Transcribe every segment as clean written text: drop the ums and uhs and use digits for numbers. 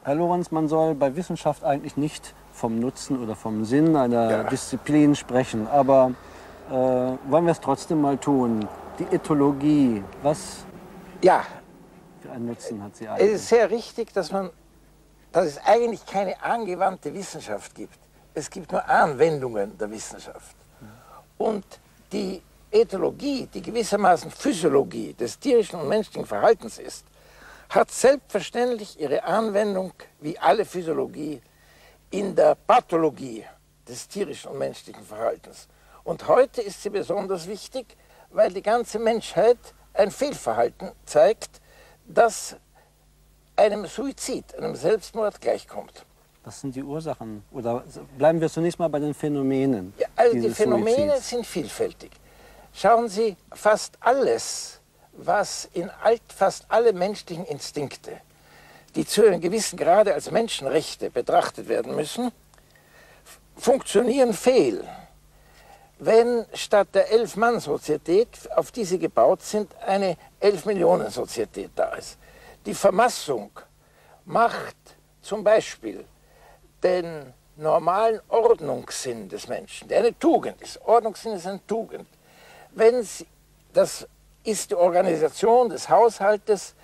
Herr Lorenz, man soll bei Wissenschaft eigentlich nicht vom Nutzen oder vom Sinn einer Disziplin sprechen, aber wollen wir es trotzdem mal tun? Die Ethologie, was für einen Nutzen hat sie eigentlich? Es ist sehr richtig, dass es eigentlich keine angewandte Wissenschaft gibt. Es gibt nur Anwendungen der Wissenschaft. Und die Ethologie, die gewissermaßen Physiologie des tierischen und menschlichen Verhaltens ist, hat selbstverständlich ihre Anwendung, wie alle Physiologie, in der Pathologie des tierischen und menschlichen Verhaltens. Und heute ist sie besonders wichtig, weil die ganze Menschheit ein Fehlverhalten zeigt, das einem Suizid, einem Selbstmord gleichkommt. Was sind die Ursachen? Oder bleiben wir zunächst mal bei den Phänomenen? Ja, also die Phänomene Suizids. sind vielfältig. Schauen Sie, fast alles, was fast alle menschlichen Instinkte, die zu einem gewissen Grade als Menschenrechte betrachtet werden müssen, funktionieren fehl, wenn statt der 11-Mann-Sozietät, auf die sie gebaut sind, eine 11-Millionen-Sozietät da ist. Die Vermassung macht zum Beispiel den normalen Ordnungssinn des Menschen, der eine Tugend ist. Ordnungssinn ist eine Tugend. Das ist die Organisation des Haushaltes,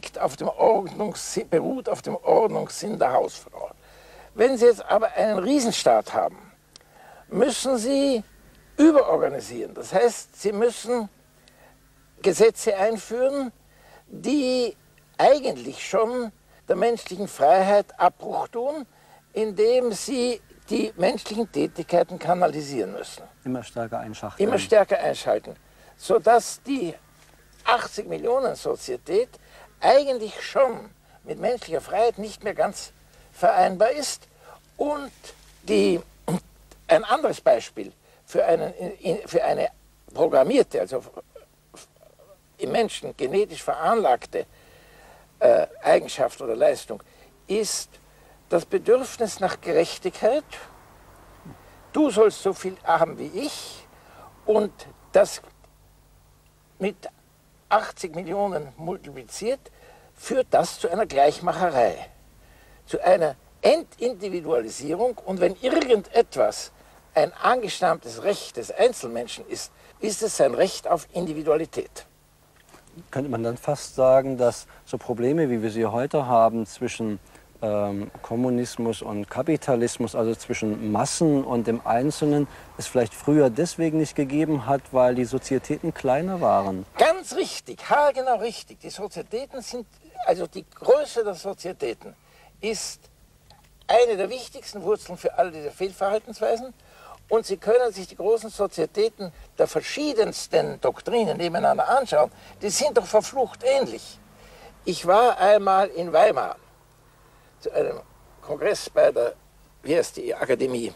beruht auf dem Ordnungssinn der Hausfrau. Wenn Sie jetzt aber einen Riesenstaat haben, müssen Sie überorganisieren. Das heißt, Sie müssen Gesetze einführen, die eigentlich schon der menschlichen Freiheit Abbruch tun, indem sie die menschlichen Tätigkeiten kanalisieren müssen. Immer stärker einschachteln. Immer stärker einschalten, sodass die 80-Millionen-Sozietät eigentlich schon mit menschlicher Freiheit nicht mehr ganz vereinbar ist. Und ein anderes Beispiel für eine programmierte, also im Menschen genetisch veranlagte Eigenschaft oder Leistung ist das Bedürfnis nach Gerechtigkeit. Du sollst so viel haben wie ich, und das mit 80 Millionen multipliziert, führt das zu einer Gleichmacherei, zu einer Entindividualisierung. Und wenn irgendetwas ein angestammtes Recht des Einzelmenschen ist, ist es sein Recht auf Individualität. Könnte man dann fast sagen, dass so Probleme, wie wir sie heute haben, zwischen Kommunismus und Kapitalismus, also zwischen Massen und dem Einzelnen, es vielleicht früher deswegen nicht gegeben hat, weil die Sozietäten kleiner waren? Ganz richtig, haargenau richtig. Die Sozietäten sind, also die Größe der Sozietäten ist eine der wichtigsten Wurzeln für all diese Fehlverhaltensweisen. Und Sie können sich die großen Sozietäten der verschiedensten Doktrinen nebeneinander anschauen. Die sind doch verflucht ähnlich. Ich war einmal in Weimar zu einem Kongress bei der, wie heißt die Akademie,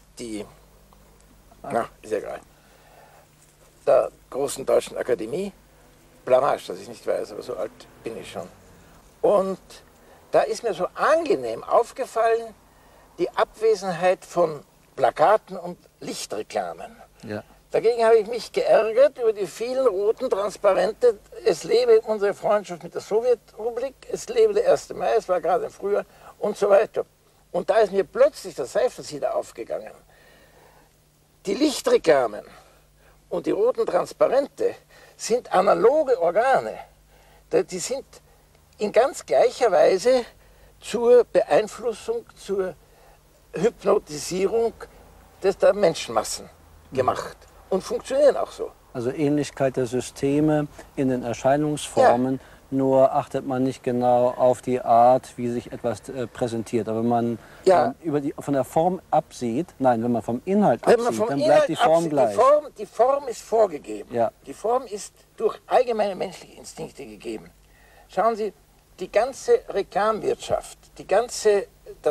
ist egal, der großen deutschen Akademie, Blamage, dass ich nicht weiß, aber so alt bin ich schon. Und da ist mir so angenehm aufgefallen, die Abwesenheit von Plakaten und Lichtreklamen. Ja. Dagegen habe ich mich geärgert über die vielen roten Transparente. Es lebe unsere Freundschaft mit der Sowjetrepublik, es lebe der 1. Mai, es war gerade im Frühjahr und so weiter. Und da ist mir plötzlich der Seifensieder aufgegangen. Die Lichtreklamen und die roten Transparente sind analoge Organe. Die sind in ganz gleicher Weise zur Beeinflussung, zur Hypnotisierung der Menschenmassen gemacht und funktionieren auch so. Also Ähnlichkeit der Systeme in den Erscheinungsformen, nur achtet man nicht genau auf die Art, wie sich etwas präsentiert. Aber wenn man von der Form absieht, nein, wenn man vom Inhalt absieht, dann bleibt die Form gleich. Die Form ist vorgegeben. Ja. Die Form ist durch allgemeine menschliche Instinkte gegeben. Schauen Sie, die ganze Reklamwirtschaft, die ganze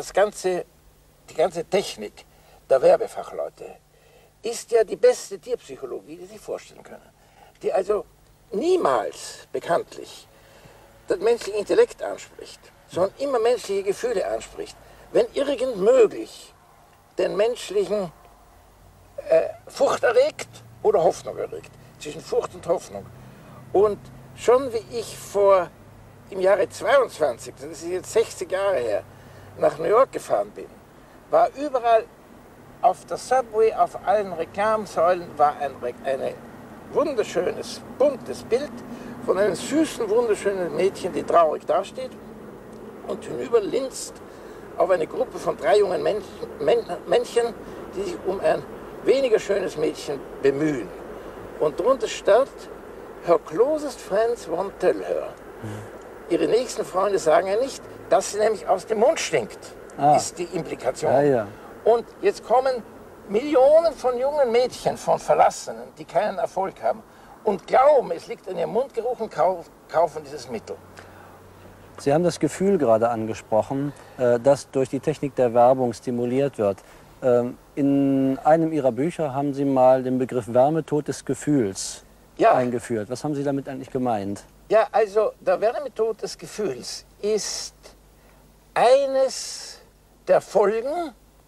Technik der Werbefachleute ist ja die beste Tierpsychologie, die Sie sich vorstellen können. Die also niemals bekanntlich das menschliche Intellekt anspricht, sondern immer menschliche Gefühle anspricht. Wenn irgend möglich den menschlichen Furcht erregt oder Hoffnung erregt, zwischen Furcht und Hoffnung. Und schon wie ich im Jahre 22, das ist jetzt 60 Jahre her, nach New York gefahren bin, war überall auf der Subway, auf allen Reklamsäulen war ein wunderschönes, buntes Bild von einem süßen, wunderschönen Mädchen, die traurig dasteht und hinüberlinst auf eine Gruppe von 3 jungen Männchen, die sich um ein weniger schönes Mädchen bemühen. Und darunter steht, her closest friends won't tell her. Ihre nächsten Freunde sagen ja nicht, dass sie nämlich aus dem Mund stinkt, ist die Implikation. Ja, ja. Und jetzt kommen Millionen von jungen Mädchen, von Verlassenen, die keinen Erfolg haben und glauben, es liegt an ihrem Mundgeruch und kaufen dieses Mittel. Sie haben das Gefühl gerade angesprochen, das durch die Technik der Werbung stimuliert wird. In einem Ihrer Bücher haben Sie mal den Begriff Wärmetod des Gefühls eingeführt. Was haben Sie damit eigentlich gemeint? Ja, also der Wärmetod des Gefühls ist eines der Folgen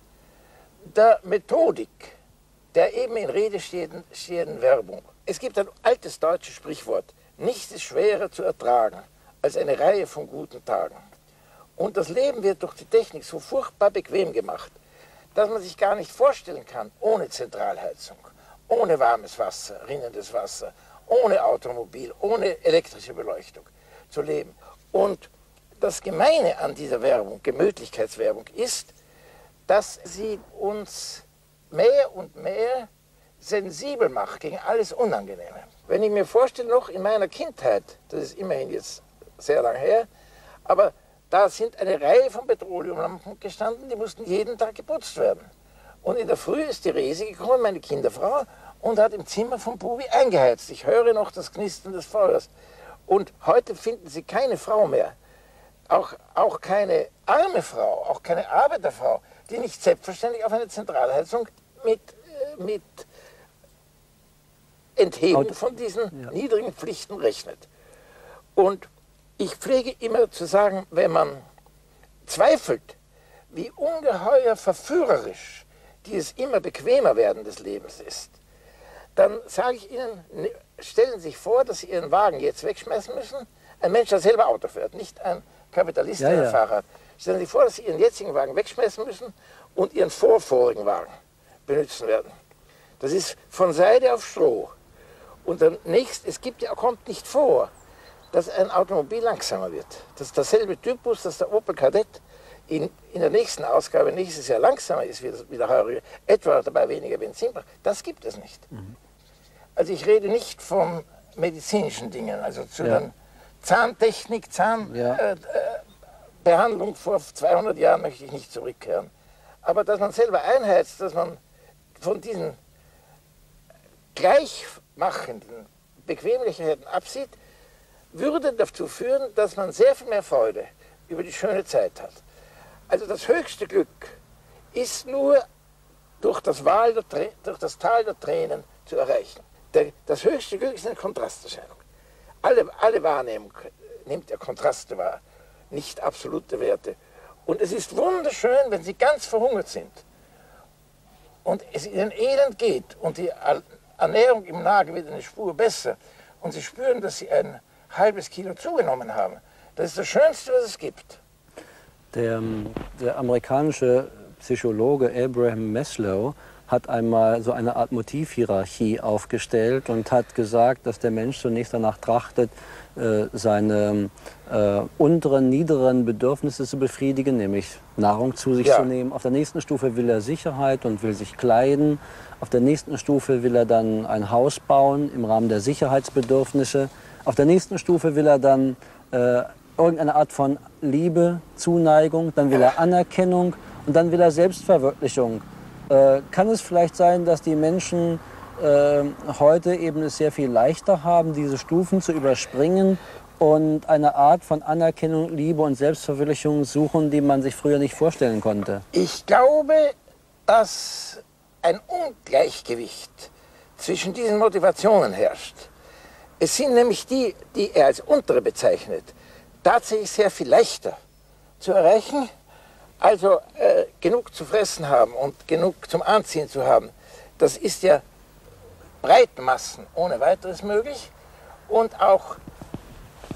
der Methodik der eben in Rede stehenden Werbung. Es gibt ein altes deutsches Sprichwort, nichts ist schwerer zu ertragen als eine Reihe von guten Tagen. Und das Leben wird durch die Technik so furchtbar bequem gemacht, dass man sich gar nicht vorstellen kann, ohne Zentralheizung, ohne warmes Wasser, rinnendes Wasser, ohne Automobil, ohne elektrische Beleuchtung zu leben. Und das Gemeine an dieser Werbung, Gemütlichkeitswerbung, ist, dass sie uns mehr und mehr sensibel macht gegen alles Unangenehme. Wenn ich mir vorstelle, noch in meiner Kindheit, das ist immerhin jetzt sehr lang her, aber da sind eine Reihe von Petroleumlampen gestanden, die mussten jeden Tag geputzt werden. Und in der Früh ist die Rese gekommen, meine Kinderfrau, und hat im Zimmer von Bubi eingeheizt. Ich höre noch das Knistern des Feuers. Und heute finden Sie keine Frau mehr, auch keine arme Frau, auch keine Arbeiterfrau, die nicht selbstverständlich auf eine Zentralheizung mit Enthebung von diesen niedrigen Pflichten rechnet. Und ich pflege immer zu sagen, wenn man zweifelt, wie ungeheuer verführerisch dieses immer bequemer werden des Lebens ist, dann sage ich Ihnen, stellen Sie sich vor, dass Sie Ihren Wagen jetzt wegschmeißen müssen. Ein Mensch, der selber Auto fährt, nicht ein Kapitalist, der ein Fahrrad. Stellen Sie sich vor, dass Sie Ihren jetzigen Wagen wegschmeißen müssen und Ihren vorvorigen Wagen benutzen werden. Das ist von Seide auf Stroh. Und kommt nicht vor, dass ein Automobil langsamer wird. Das ist derselbe Typus, dass der Opel Kadett in der nächsten Ausgabe nächstes Jahr langsamer ist wie der heurige, etwa dabei weniger Benzin braucht. Das gibt es nicht. Also ich rede nicht von medizinischen Dingen, also zu der Zahntechnik, Behandlung vor 200 Jahren möchte ich nicht zurückkehren. Aber dass man selber einheizt, dass man von diesen gleichmachenden Bequemlichkeiten absieht, würde dazu führen, dass man sehr viel mehr Freude über die schöne Zeit hat. Also das höchste Glück ist nur durch das Tal der Tränen zu erreichen. Das höchste Glück ist eine Kontrasterscheinung. Alle Wahrnehmung nimmt ja Kontraste wahr, nicht absolute Werte. Und es ist wunderschön, wenn Sie ganz verhungert sind und es Ihnen elend geht und die Ernährung im Magen wird eine Spur besser und Sie spüren, dass Sie ein halbes Kilo zugenommen haben. Das ist das Schönste, was es gibt. Der amerikanische Psychologe Abraham Maslow hat einmal so eine Art Motivhierarchie aufgestellt und hat gesagt, dass der Mensch zunächst danach trachtet, seine unteren, niederen Bedürfnisse zu befriedigen, nämlich Nahrung zu sich zu nehmen. Auf der nächsten Stufe will er Sicherheit und will sich kleiden. Auf der nächsten Stufe will er dann ein Haus bauen im Rahmen der Sicherheitsbedürfnisse. Auf der nächsten Stufe will er dann irgendeine Art von Liebe, Zuneigung, dann will er Anerkennung und dann will er Selbstverwirklichung. Kann es vielleicht sein, dass die Menschen heute eben es sehr viel leichter haben, diese Stufen zu überspringen und eine Art von Anerkennung, Liebe und Selbstverwirklichung suchen, die man sich früher nicht vorstellen konnte? Ich glaube, dass ein Ungleichgewicht zwischen diesen Motivationen herrscht. Es sind nämlich die er als untere bezeichnet, tatsächlich sehr viel leichter zu erreichen, also genug zu fressen haben und genug zum Anziehen zu haben. Das ist ja breiten Massen ohne weiteres möglich und auch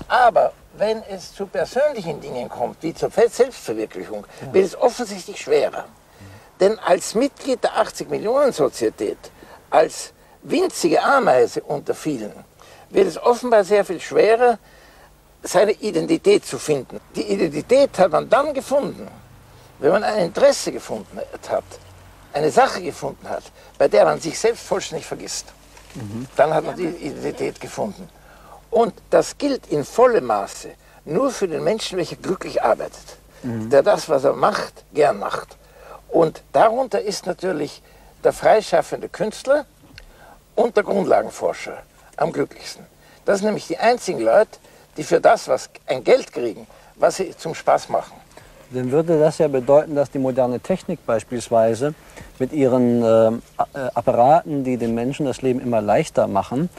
Aber wenn es zu persönlichen Dingen kommt, wie zur Selbstverwirklichung, wird es offensichtlich schwerer. Denn als Mitglied der 80-Millionen-Sozietät, als winzige Ameise unter vielen, wird es offenbar sehr viel schwerer, seine Identität zu finden. Die Identität hat man dann gefunden, wenn man ein Interesse gefunden hat, eine Sache gefunden hat, bei der man sich selbst vollständig vergisst. Dann hat man die Identität gefunden. Und das gilt in vollem Maße nur für den Menschen, welcher glücklich arbeitet, der das, was er macht, gern macht. Und darunter ist natürlich der freischaffende Künstler und der Grundlagenforscher am glücklichsten. Das sind nämlich die einzigen Leute, die für das, was ein Geld kriegen, was sie zum Spaß machen. Dann würde das ja bedeuten, dass die moderne Technik beispielsweise mit ihren Apparaten, die den Menschen das Leben immer leichter machen,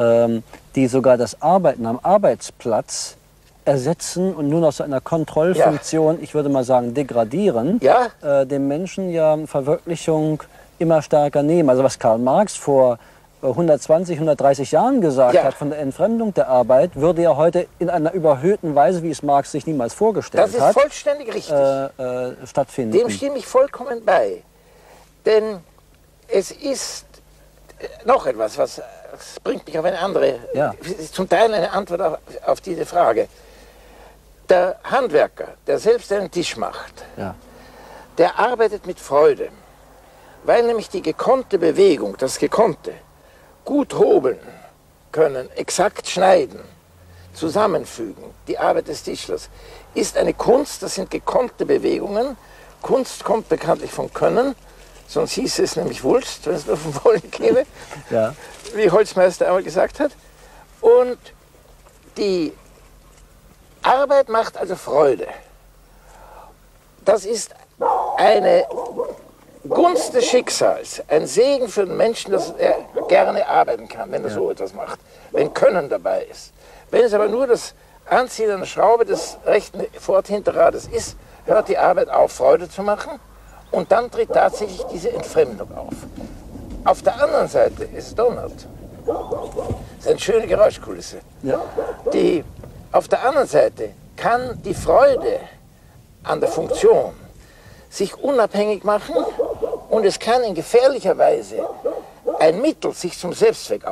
die sogar das Arbeiten am Arbeitsplatz ersetzen und nur noch zu einer Kontrollfunktion, ich würde mal sagen, degradieren, dem Menschen ja Verwirklichung immer stärker nehmen. Also was Karl Marx vor 120, 130 Jahren gesagt hat von der Entfremdung der Arbeit, würde ja heute in einer überhöhten Weise, wie es Marx sich niemals vorgestellt hat, das ist vollständig richtig, stattfinden. Dem stimme ich vollkommen bei. Denn es ist noch etwas, was bringt mich auf eine andere, zum Teil eine Antwort auf diese Frage. Der Handwerker, der selbst einen Tisch macht, der arbeitet mit Freude, weil nämlich die gekonnte Bewegung, das Gekonnte, gut hobeln können, exakt schneiden, zusammenfügen, die Arbeit des Tischlers, ist eine Kunst, das sind gekonnte Bewegungen. Kunst kommt bekanntlich vom Können, sonst hieß es nämlich Wulst, wenn es nur vom Wollen käme, wie Holzmeister einmal gesagt hat. Und die Arbeit macht also Freude. Das ist eine Gunst des Schicksals, ein Segen für den Menschen, dass er gerne arbeiten kann, wenn er so etwas macht, wenn Können dabei ist. Wenn es aber nur das Anziehen einer Schraube des rechten Vorderhinterrades ist, hört die Arbeit auf, Freude zu machen, und dann tritt tatsächlich diese Entfremdung auf. Auf der anderen Seite ist donnert. Das ist eine schöne Geräuschkulisse. Auf der anderen Seite kann die Freude an der Funktion sich unabhängig machen, und es kann in gefährlicher Weise ein Mittel sich zum Selbstzweck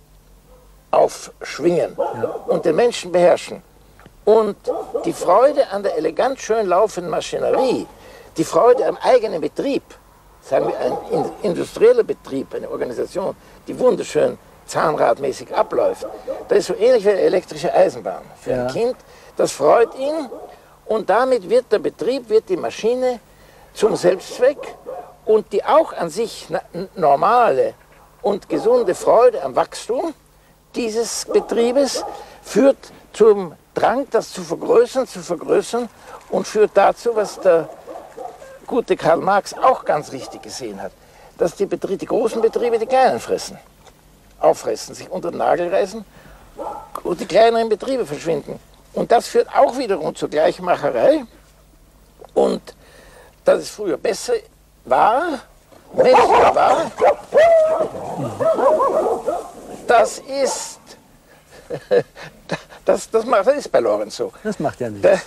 aufschwingen und den Menschen beherrschen. Und die Freude an der elegant schön laufenden Maschinerie, die Freude am eigenen Betrieb, sagen wir ein industrieller Betrieb, eine Organisation, die wunderschön zahnradmäßig abläuft, das ist so ähnlich wie eine elektrische Eisenbahn. Für ein Kind, das freut ihn, und damit wird der Betrieb, wird die Maschine zum Selbstzweck, und die auch an sich normale und gesunde Freude am Wachstum dieses Betriebes führt zum Drang, das zu vergrößern und führt dazu, was der gute Karl Marx auch ganz richtig gesehen hat, dass die großen Betriebe die kleinen auffressen, sich unter den Nagel reißen und die kleineren Betriebe verschwinden. Und das führt auch wiederum zur Gleichmacherei, und dass es früher besser war, menschlicher war, das ist das ist bei Lorenz so. Das macht ja nichts.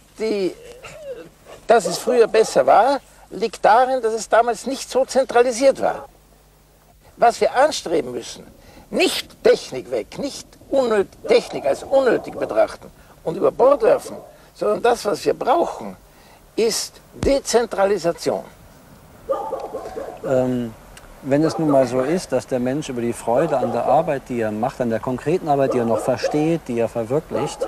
Dass es früher besser war, liegt darin, dass es damals nicht so zentralisiert war. Was wir anstreben müssen, nicht Technik weg, nicht Technik als unnötig betrachten und über Bord werfen, sondern das, was wir brauchen, ist Dezentralisation. Wenn es nun mal so ist, dass der Mensch über die Freude an der Arbeit, die er macht, an der konkreten Arbeit, die er noch versteht, die er verwirklicht,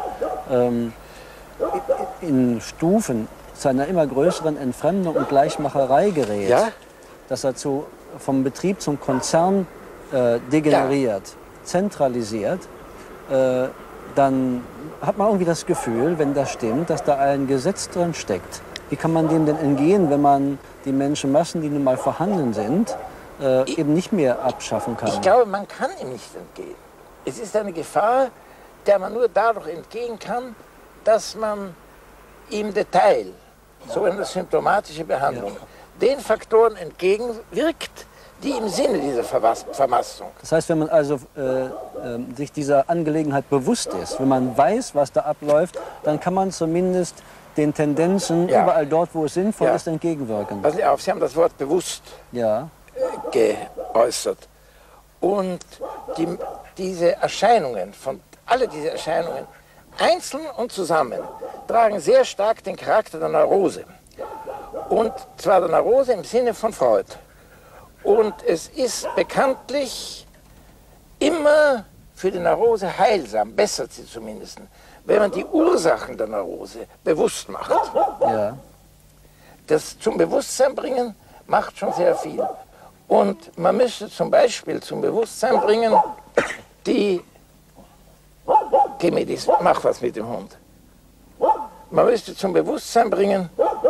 in Stufen zu einer immer größeren Entfremdung und Gleichmacherei gerät, dass er vom Betrieb zum Konzern degeneriert, zentralisiert, dann hat man irgendwie das Gefühl, wenn das stimmt, dass da ein Gesetz drin steckt. Wie kann man dem denn entgehen, wenn man die Menschenmassen, die nun mal vorhanden sind, eben nicht mehr abschaffen kann? Ich glaube, man kann ihm nicht entgehen. Es ist eine Gefahr, der man nur dadurch entgehen kann, dass man im Detail, so eine symptomatische Behandlung, den Faktoren entgegenwirkt, die im Sinne dieser Vermassung. Das heißt, wenn man also sich dieser Angelegenheit bewusst ist, wenn man weiß, was da abläuft, dann kann man zumindest den Tendenzen überall dort, wo es sinnvoll ist, entgegenwirken. Passen Sie auf, Sie haben das Wort bewusst geäußert. Und diese Erscheinungen, alle diese Erscheinungen, einzeln und zusammen, tragen sehr stark den Charakter der Neurose. Und zwar der Neurose im Sinne von Freud. Und es ist bekanntlich immer für die Neurose heilsam, bessert sie zumindest, wenn man die Ursachen der Neurose bewusst macht. Ja. Das zum Bewusstsein bringen macht schon sehr viel. Und man müsste zum Beispiel zum Bewusstsein bringen, mach was mit dem Hund. Man müsste zum Bewusstsein bringen,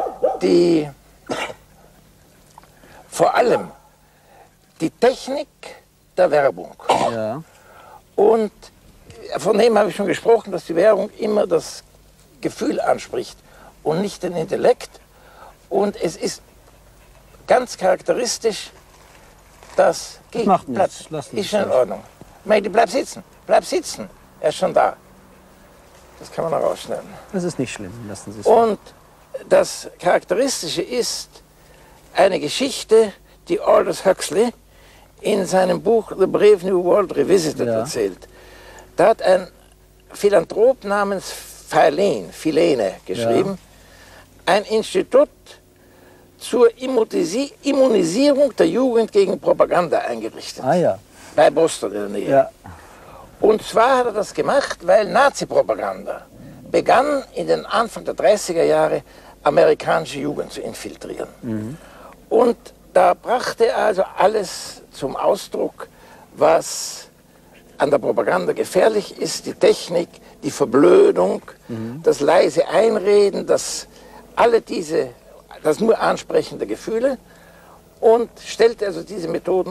vor allem die Technik der Werbung. Ja. Und von dem habe ich schon gesprochen, dass die Werbung immer das Gefühl anspricht und nicht den Intellekt. Und es ist ganz charakteristisch, dass... Macht nichts. Ist schon in Ordnung. Mädel, bleib sitzen. Bleib sitzen. Er ist schon da. Das kann man noch rausschneiden. Das ist nicht schlimm. Lassen Sie es. Und das Charakteristische ist eine Geschichte, die Aldous Huxley in seinem Buch The Brave New World Revisited erzählt. Da hat ein Philanthrop namens Filene geschrieben, ein Institut zur Immunisierung der Jugend gegen Propaganda eingerichtet. Ah ja. Bei Boston in der Nähe. Ja. Und zwar hat er das gemacht, weil Nazi-Propaganda begann in den Anfang der 30er Jahre amerikanische Jugend zu infiltrieren. Mhm. Und da brachte er also alles zum Ausdruck, was an der Propaganda gefährlich ist, die Technik, die Verblödung, das leise Einreden, das nur Ansprechen der Gefühle, und stellte also diese Methoden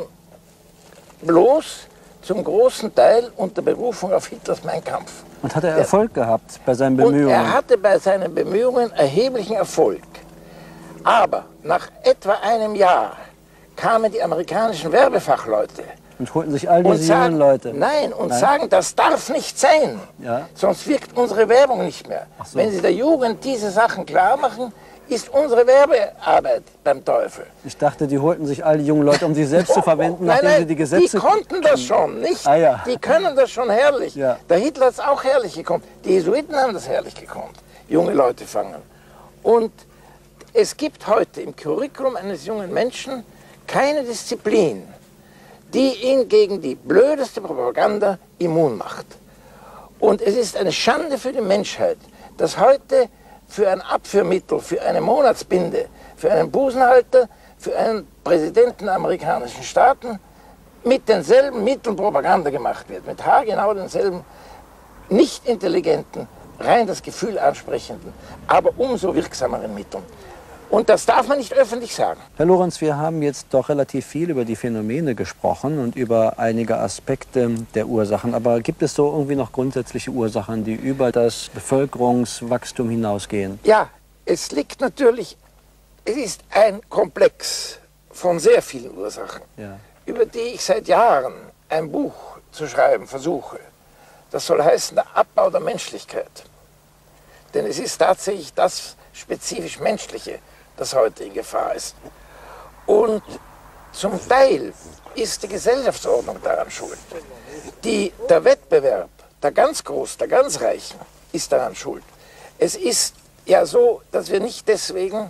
bloß zum großen Teil unter Berufung auf Hitlers Mein Kampf. Und hat er Erfolg gehabt bei seinen Bemühungen? Und er hatte bei seinen Bemühungen erheblichen Erfolg. Aber nach etwa einem Jahr kamen die amerikanischen Werbefachleute und holten sich all diese jungen Leute. Nein, sagen, das darf nicht sein. Ja. Sonst wirkt unsere Werbung nicht mehr. So. Wenn Sie der Jugend diese Sachen klar machen, ist unsere Werbearbeit beim Teufel. Ich dachte, die holten sich all die jungen Leute, um sie selbst zu verwenden, nachdem sie die Gesetze... Die konnten das schon, nicht? Ah, ja. Die können das schon herrlich. Ja. Der Hitler hat es auch herrlich gekonnt. Die Jesuiten haben das herrlich gekonnt. Junge Leute fangen. Und es gibt heute im Curriculum eines jungen Menschen keine Disziplin, die ihn gegen die blödeste Propaganda immun macht. Und es ist eine Schande für die Menschheit, dass heute für ein Abführmittel, für eine Monatsbinde, für einen Busenhalter, für einen Präsidenten der amerikanischen Staaten mit denselben Mitteln Propaganda gemacht wird. Mit haargenau denselben, nicht intelligenten, rein das Gefühl ansprechenden, aber umso wirksameren Mitteln. Und das darf man nicht öffentlich sagen. Herr Lorenz, wir haben jetzt doch relativ viel über die Phänomene gesprochen und über einige Aspekte der Ursachen. Aber gibt es so irgendwie noch grundsätzliche Ursachen, die über das Bevölkerungswachstum hinausgehen? Ja, es liegt natürlich, es ist ein Komplex von sehr vielen Ursachen, über die ich seit Jahren ein Buch zu schreiben versuche. Das soll heißen, der Abbau der Menschlichkeit. Denn es ist tatsächlich das spezifisch Menschliche, das heute in Gefahr ist. Und zum Teil ist die Gesellschaftsordnung daran schuld. Der Wettbewerb der ganz Großen, der ganz Reichen ist daran schuld. Es ist ja so, dass wir nicht deswegen,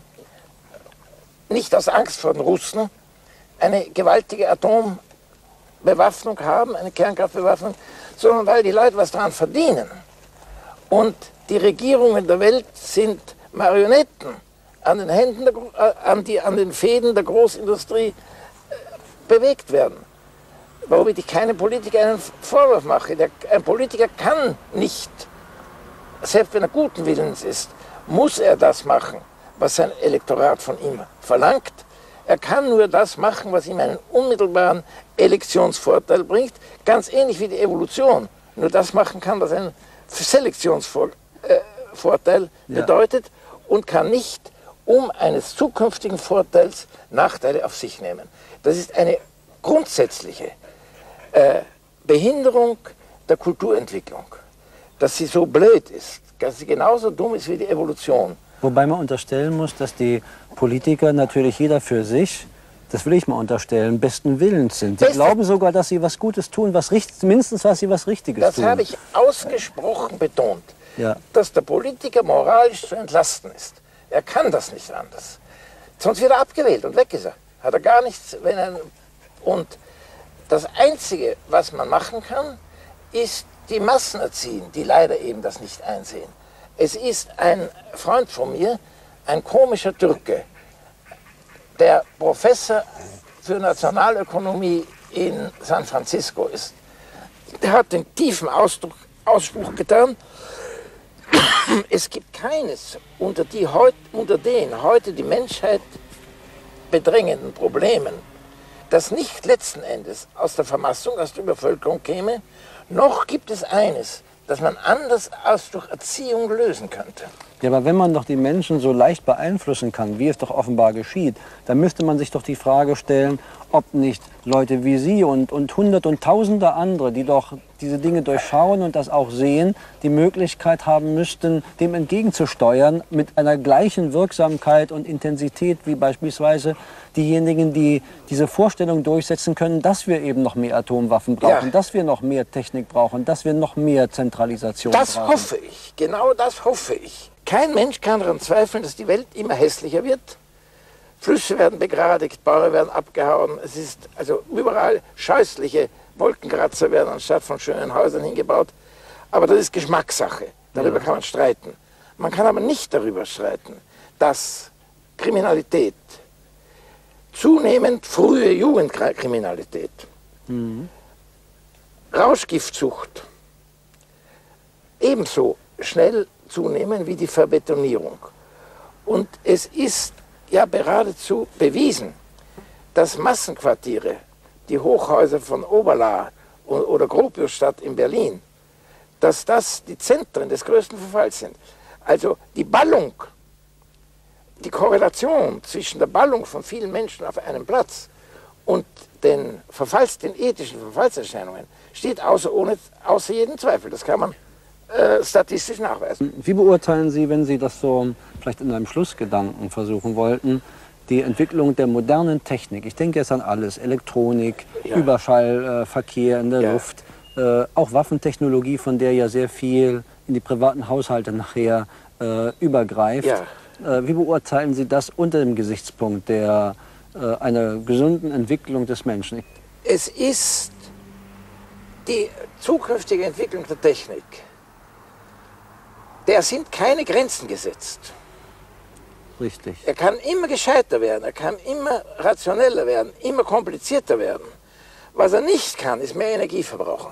nicht aus Angst vor den Russen, eine gewaltige Atombewaffnung haben, eine Kernkraftbewaffnung, sondern weil die Leute was daran verdienen. Und die Regierungen der Welt sind Marionetten an den Händen, an den Fäden der Großindustrie bewegt werden. Womit ich keinem Politiker einen Vorwurf mache. Ein Politiker kann nicht, selbst wenn er guten Willens ist, muss er das machen, was sein Elektorat von ihm verlangt. Er kann nur das machen, was ihm einen unmittelbaren Elektionsvorteil bringt, ganz ähnlich wie die Evolution nur das machen kann, was einen Selektionsvorteil bedeutet, und kann nicht um eines zukünftigen Vorteils Nachteile auf sich nehmen. Das ist eine grundsätzliche Behinderung der Kulturentwicklung, dass sie so blöd ist, dass sie genauso dumm ist wie die Evolution. Wobei man unterstellen muss, dass die Politiker natürlich jeder für sich, das will ich mal unterstellen, besten Willens sind. Sie glauben sogar, dass sie was Gutes tun, mindestens was sie was Richtiges tun. Das habe ich ausgesprochen betont, ja, dass der Politiker moralisch zu entlasten ist. Er kann das nicht anders. Sonst wird er abgewählt und weg ist er. Hat er gar nichts. Und das Einzige, was man machen kann, ist die Massen erziehen, die leider eben das nicht einsehen. Es ist ein Freund von mir, ein komischer Türke, der Professor für Nationalökonomie in San Francisco ist. Der hat den tiefen Ausspruch getan, es gibt keines unter den heute die Menschheit bedrängenden Problemen, das nicht letzten Endes aus der Vermassung, aus der Übervölkerung käme, noch gibt es eines, das man anders als durch Erziehung lösen könnte. Ja, aber wenn man doch die Menschen so leicht beeinflussen kann, wie es doch offenbar geschieht, dann müsste man sich doch die Frage stellen, ob nicht Leute wie Sie und Hunderte und Tausende andere, die doch diese Dinge durchschauen und das auch sehen, die Möglichkeit haben müssten, dem entgegenzusteuern mit einer gleichen Wirksamkeit und Intensität wie beispielsweise diejenigen, die diese Vorstellung durchsetzen können, dass wir eben noch mehr Atomwaffen brauchen, ja, dass wir noch mehr Technik brauchen, dass wir noch mehr Zentralisation brauchen. Das hoffe ich, genau das hoffe ich. Kein Mensch kann daran zweifeln, dass die Welt immer hässlicher wird. Flüsse werden begradigt, Bäume werden abgehauen. Es ist also überall scheußliche Wolkenkratzer werden anstatt von schönen Häusern hingebaut. Aber das ist Geschmackssache. Darüber kann man streiten. Man kann aber nicht darüber streiten, dass Kriminalität, zunehmend frühe Jugendkriminalität, Rauschgiftsucht ebenso schnell zunehmen wie die Verbetonierung. Und es ist ja geradezu bewiesen, dass Massenquartiere, die Hochhäuser von Oberla oder Gropiusstadt in Berlin, dass das die Zentren des größten Verfalls sind. Also die Ballung, die Korrelation zwischen der Ballung von vielen Menschen auf einem Platz und den ethischen Verfallserscheinungen steht außer jedem Zweifel. Das kann man statistisch nachweisen. Wie beurteilen Sie, wenn Sie das so vielleicht in einem Schlussgedanken versuchen wollten, die Entwicklung der modernen Technik? Ich denke jetzt an alles, Elektronik, ja, Überschallverkehr in der Luft, auch Waffentechnologie, von der ja sehr viel in die privaten Haushalte nachher übergreift. Ja. Wie beurteilen Sie das unter dem Gesichtspunkt einer gesunden Entwicklung des Menschen? Es ist die zukünftige Entwicklung der Technik. Der sind keine Grenzen gesetzt. Richtig. Er kann immer gescheiter werden, er kann immer rationeller werden, immer komplizierter werden. Was er nicht kann, ist mehr Energie verbrauchen.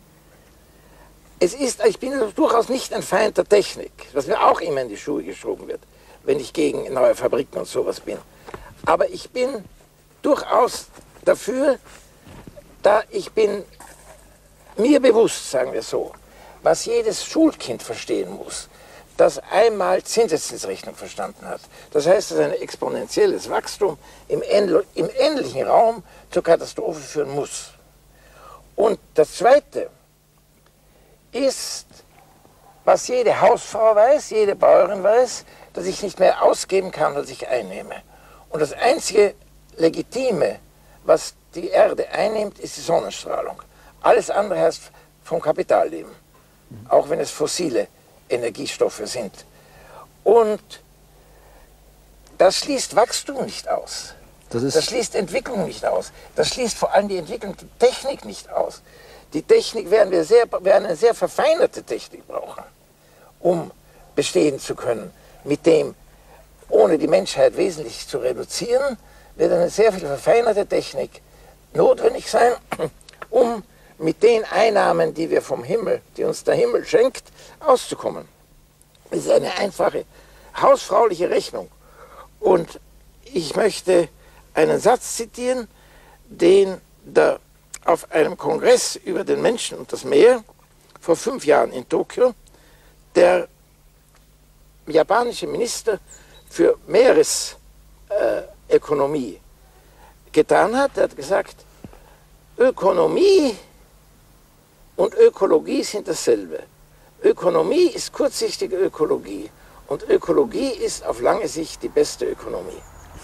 Ich bin durchaus nicht ein Feind der Technik, was mir auch immer in die Schuhe geschoben wird, wenn ich gegen neue Fabriken und sowas bin. Aber ich bin durchaus dafür, ich bin mir bewusst, sagen wir so, was jedes Schulkind verstehen muss, das einmal Zinseszinsrechnung verstanden hat. Das heißt, dass ein exponentielles Wachstum im endlichen Raum zur Katastrophe führen muss. Und das Zweite ist, was jede Hausfrau weiß, jede Bäuerin weiß, dass ich nicht mehr ausgeben kann, als ich einnehme. Und das einzige Legitime, was die Erde einnimmt, ist die Sonnenstrahlung. Alles andere heißt vom Kapital leben, auch wenn es fossile Energiestoffe sind. Und das schließt Wachstum nicht aus. Das schließt Entwicklung nicht aus. Das schließt vor allem die Entwicklung der Technik nicht aus. Die Technik werden eine sehr verfeinerte Technik brauchen, um bestehen zu können. Mit dem, ohne die Menschheit wesentlich zu reduzieren, wird eine sehr viel verfeinerte Technik notwendig sein, um mit den Einnahmen, die wir vom Himmel, die uns der Himmel schenkt, auszukommen. Es ist eine einfache, hausfrauliche Rechnung. Und ich möchte einen Satz zitieren, den auf einem Kongress über den Menschen und das Meer vor 5 Jahren in Tokio der japanische Minister für Meeresökonomie getan hat. Er hat gesagt, Ökonomie und Ökologie sind dasselbe. Ökonomie ist kurzsichtige Ökologie und Ökologie ist auf lange Sicht die beste Ökonomie.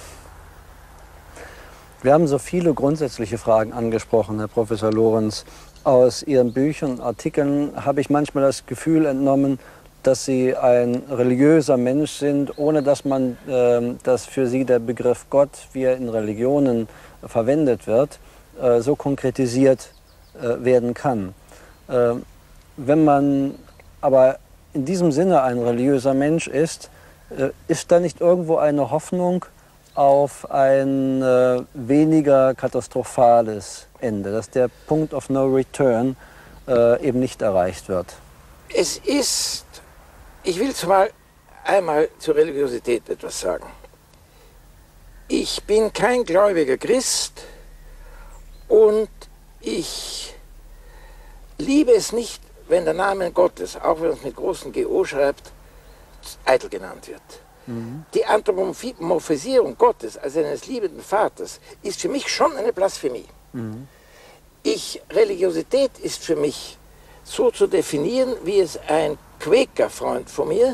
Wir haben so viele grundsätzliche Fragen angesprochen, Herr Professor Lorenz. Aus Ihren Büchern und Artikeln habe ich manchmal das Gefühl entnommen, dass Sie ein religiöser Mensch sind, ohne dass dass für Sie der Begriff Gott, wie er in Religionen verwendet wird, so konkretisiert werden kann. Wenn man aber in diesem Sinne ein religiöser Mensch ist da nicht irgendwo eine Hoffnung auf ein weniger katastrophales Ende, dass der Punkt of no return eben nicht erreicht wird? Es ist, ich will zumal einmal zur Religiosität etwas sagen. Ich bin kein gläubiger Christ und ich liebe es nicht, wenn der Name Gottes, auch wenn es mit großen GO schreibt, eitel genannt wird. Die Anthropomorphisierung Gottes als eines liebenden Vaters ist für mich schon eine Blasphemie. Religiosität ist für mich so zu definieren, wie es ein Quäker-Freund von mir,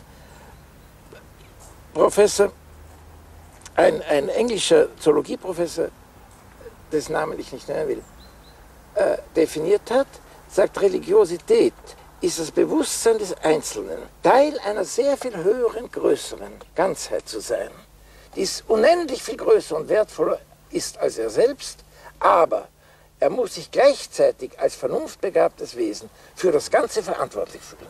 ein englischer Zoologieprofessor, dessen Namen ich nicht nennen will, definiert hat, sagt, Religiosität ist das Bewusstsein des Einzelnen, Teil einer sehr viel höheren, größeren Ganzheit zu sein, die ist unendlich viel größer und wertvoller ist als er selbst, aber er muss sich gleichzeitig als vernunftbegabtes Wesen für das Ganze verantwortlich fühlen.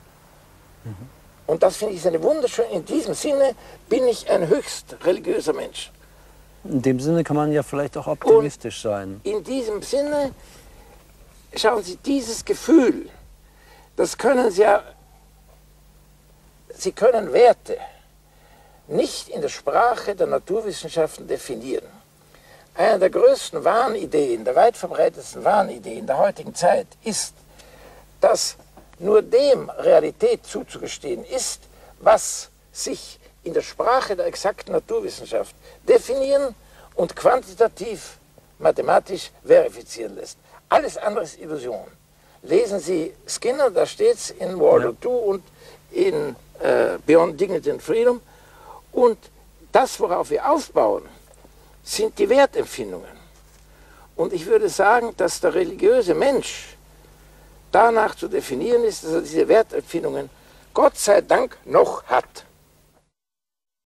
Und das finde ich eine wunderschöne, in diesem Sinne bin ich ein höchst religiöser Mensch. In dem Sinne kann man ja vielleicht auch optimistisch sein. In diesem Sinne, schauen Sie, dieses Gefühl, das können Sie ja, Sie können Werte nicht in der Sprache der Naturwissenschaften definieren. Eine der größten Wahnideen, der weit verbreitetsten Wahnideen der heutigen Zeit ist, dass nur dem Realität zuzugestehen ist, was sich in der Sprache der exakten Naturwissenschaft definieren und quantitativ, mathematisch verifizieren lässt. Alles andere ist Illusion. Lesen Sie Skinner, da steht es in World War II und in Beyond Dignity and Freedom. Und das, worauf wir aufbauen, sind die Wertempfindungen. Und ich würde sagen, dass der religiöse Mensch danach zu definieren ist, dass er diese Wertempfindungen Gott sei Dank noch hat.